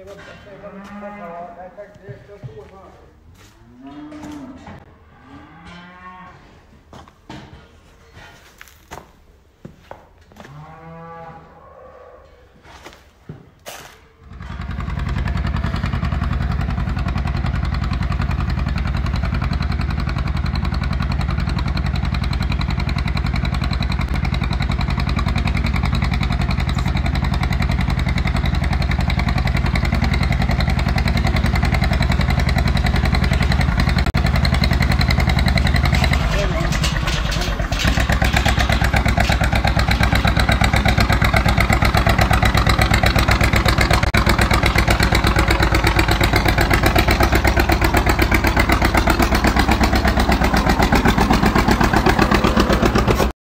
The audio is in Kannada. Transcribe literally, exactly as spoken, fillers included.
säg vad, säg vad, vad, vad, det är faktiskt så stor mat.